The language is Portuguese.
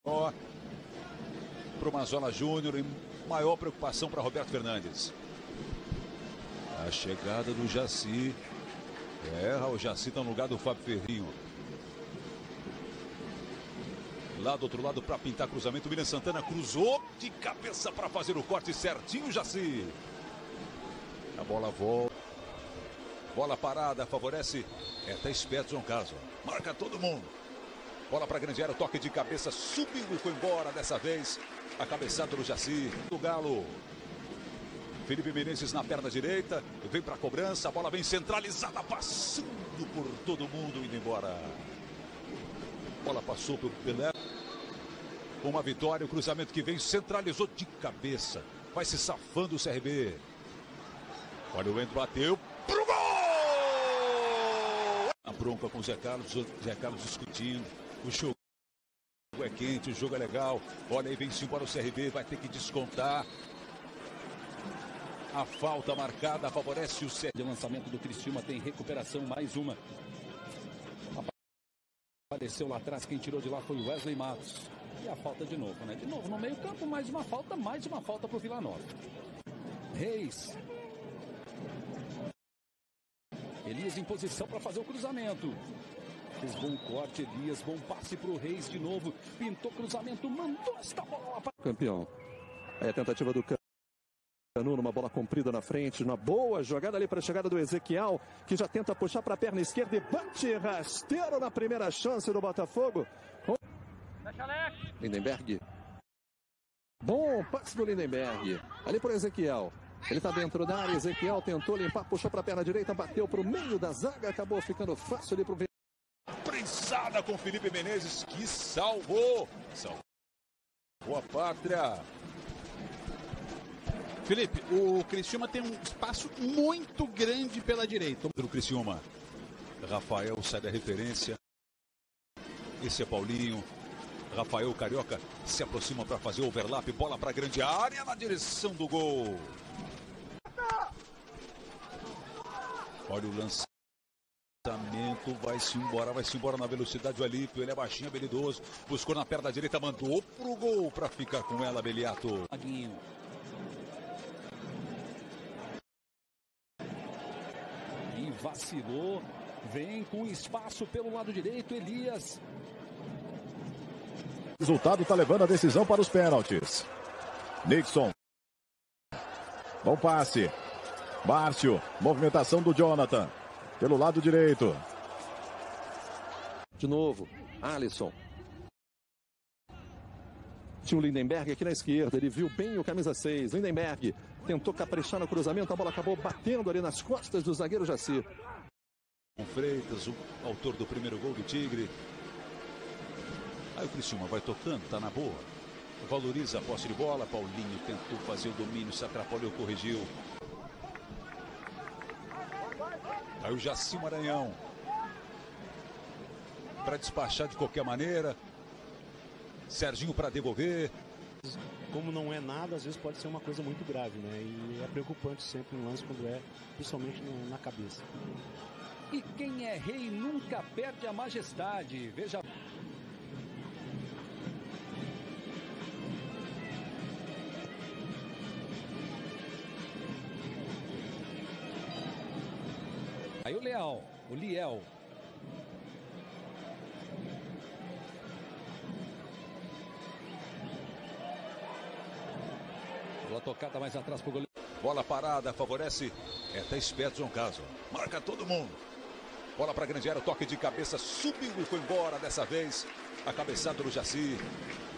Para o Mazola Júnior e maior preocupação para Roberto Fernandes. A chegada do Jaci. O Jaci está no lugar do Fábio Ferrinho. Lá do outro lado para pintar cruzamento, William Santana cruzou de cabeça para fazer o corte certinho, Jaci. A bola volta. Bola parada, favorece. Tá esperto João Caso. Marca todo mundo. Bola para a grande área, toque de cabeça, subiu e foi embora dessa vez. A cabeçada do Jaci, do Galo. Felipe Menezes na perna direita, vem para a cobrança, a bola vem centralizada, passando por todo mundo, indo embora. A bola passou pelo Pelé. Uma vitória, o cruzamento que vem, centralizou de cabeça. Vai se safando o CRB. Olha o Wendel, bateu pro gol! A bronca com o Zé Carlos discutindo. O jogo é quente, o jogo é legal. Olha aí, vem-se embora o CRB, vai ter que descontar. A falta marcada favorece o CRB. De lançamento do Criciúma, tem recuperação, mais uma. Apareceu lá atrás, quem tirou de lá foi o Wesley Matos. E a falta de novo, né? De novo no meio campo, mais uma falta para o Vila Nova. Reis. Elias em posição para fazer o cruzamento. Fez bom corte, Elias, bom passe para o Reis de novo. Pintou cruzamento, mandou esta bola para... Campeão. Aí a tentativa do Canu, numa bola comprida na frente, uma boa jogada ali para a chegada do Ezequiel, que já tenta puxar para a perna esquerda e bate rasteiro na primeira chance do Botafogo. Lindenberg. Bom passe do Lindenberg. Ali para o Ezequiel. Ele está dentro da área, Ezequiel tentou limpar, puxou para a perna direita, bateu para o meio da zaga, acabou ficando fácil ali para o... Prensada com Felipe Menezes, que salvou a pátria. Felipe, o Criciúma tem um espaço muito grande pela direita. Do Criciúma, Rafael sai da referência. Esse é Paulinho. Rafael Carioca se aproxima para fazer o overlap. Bola para a grande área na direção do gol. Olha o lançamento. Vai-se embora na velocidade o Alípio. Ele é baixinho, habilidoso. Buscou na perna direita, mandou pro gol para ficar com ela, Beliato. E vacilou. Vem com espaço pelo lado direito, Elias. O resultado está levando a decisão para os pênaltis. Nixon. Bom passe. Márcio. Movimentação do Jonathan. Pelo lado direito. De novo. Alisson. Tinha o Lindenberg aqui na esquerda. Ele viu bem o camisa 6. Lindenberg tentou caprichar no cruzamento. A bola acabou batendo ali nas costas do zagueiro Jaci. Freitas, o autor do primeiro gol do Tigre. Aí o Criciúma vai tocando, tá na boa. Valoriza a posse de bola. Paulinho tentou fazer o domínio, se atrapalhou, corrigiu. Aí o Jaci Maranhão. Para despachar de qualquer maneira. Serginho para devolver. Como não é nada, às vezes pode ser uma coisa muito grave, né? E é preocupante sempre um lance quando é, principalmente na cabeça. E quem é rei nunca perde a majestade. Veja. Aí o Liel. Bola tocada mais atrás pro goleiro. Bola parada, favorece. Tá esperto João Caso. Marca todo mundo. Bola para a grande área, toque de cabeça, subiu e foi embora dessa vez. A cabeçada do Jaci.